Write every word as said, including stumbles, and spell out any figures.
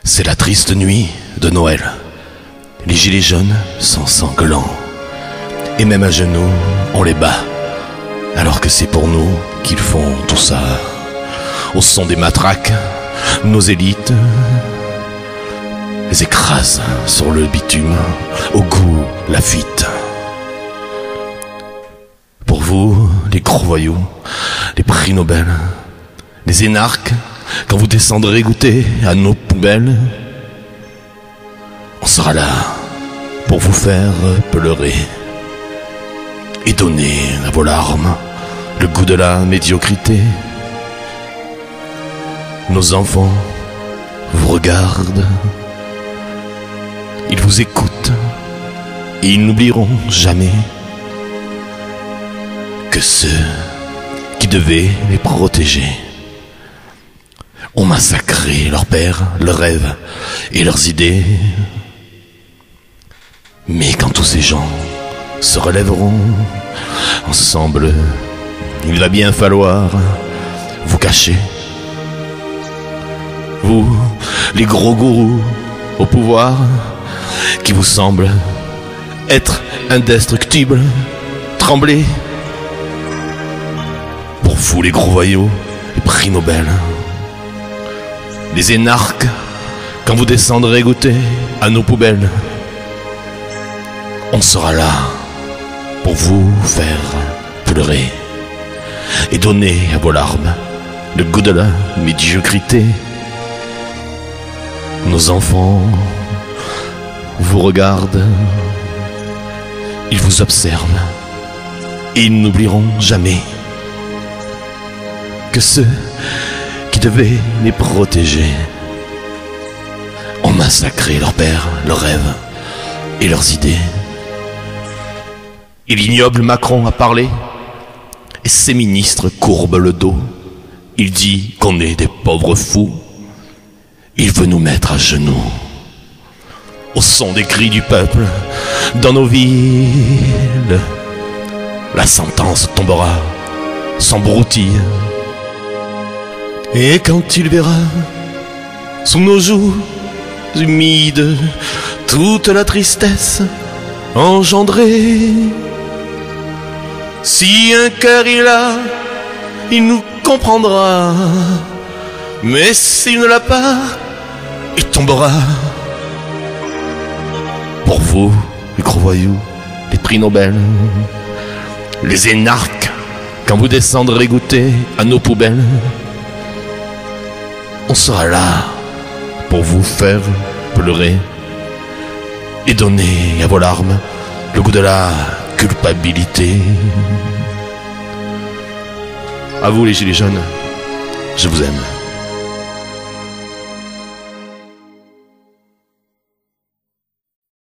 C'est la triste nuit de Noël. Les gilets jaunes sont sanglants. Et même à genoux, on les bat. Alors que c'est pour nous qu'ils font tout ça. Au son des matraques, nos élites les écrasent sur le bitume. Au goût, la fuite. Pour vous, les gros voyous, les prix Nobel, les énarques, quand vous descendrez goûter à nos poubelles, on sera là pour vous faire pleurer et donner à vos larmes le goût de la médiocrité. Nos enfants vous regardent, ils vous écoutent et ils n'oublieront jamais que ceux qui devaient les protéger ont massacré leurs pères, leurs rêves et leurs idées. Mais quand tous ces gens se relèveront ensemble, il va bien falloir vous cacher. Vous, les gros gourous au pouvoir, qui vous semblent être indestructibles, tremblez. Pour vous, les gros voyous, les prix Nobel, les énarques, quand vous descendrez goûter à nos poubelles, on sera là pour vous faire pleurer et donner à vos larmes le goût de la médiocrité. Nos enfants vous regardent, ils vous observent et ils n'oublieront jamais que ceux qui devaient les protéger ont massacré leurs pères, leurs rêves et leurs idées. Et l'ignoble Macron a parlé et ses ministres courbent le dos. Il dit qu'on est des pauvres fous. Il veut nous mettre à genoux au son des cris du peuple dans nos villes. La sentence tombera sans broutille. Et quand il verra sous nos joues humides toute la tristesse engendrée, si un cœur il a, il nous comprendra. Mais s'il ne l'a pas, il tombera. Pour vous, les gros voyous, les prix Nobel, les énarques, quand vous descendrez goûter à nos poubelles, on sera là pour vous faire pleurer et donner à vos larmes le goût de la culpabilité. À vous les gilets jaunes, je vous aime.